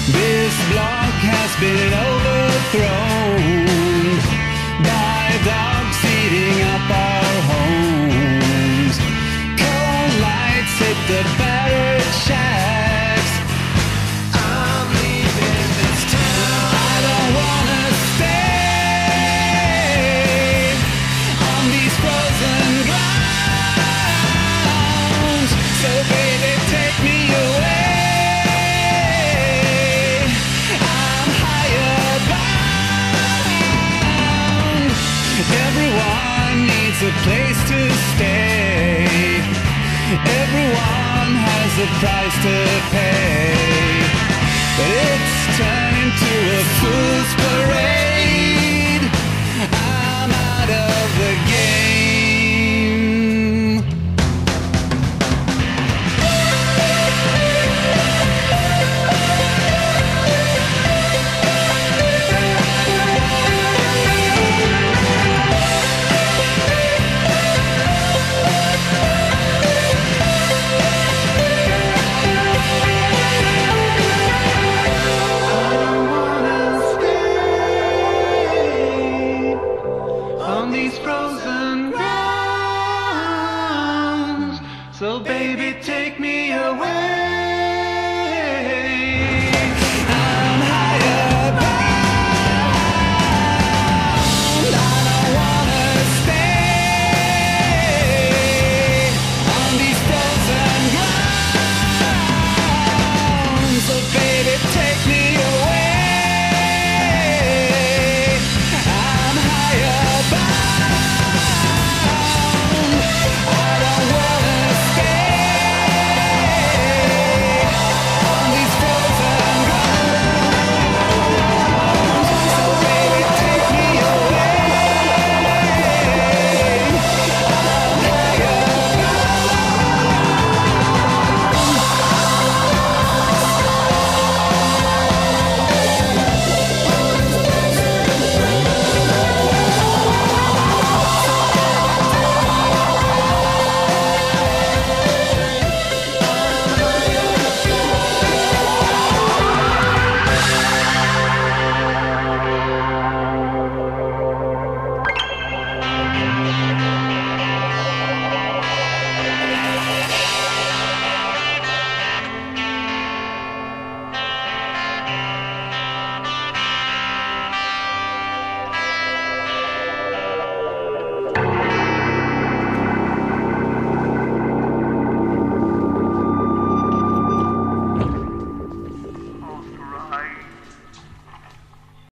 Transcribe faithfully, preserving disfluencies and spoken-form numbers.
This block has been overthrown by dogs eating up our homes. Cold lights hit the battered shacks. I'm leaving this town. I don't wanna stay on these frozen grounds. So baby, take me away. Everyone needs a place to stay. Everyone has a price to pay. But it's turned into a fool's parade.